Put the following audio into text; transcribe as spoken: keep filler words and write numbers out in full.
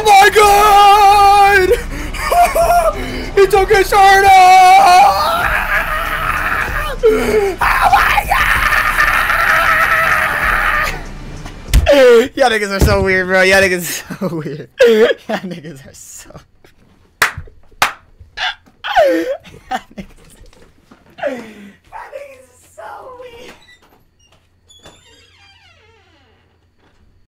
my god! He took his shirt off! Oh my god! Y'all niggas are so weird, bro. Y'all niggas are so weird. Y'all niggas are so... Y'all niggas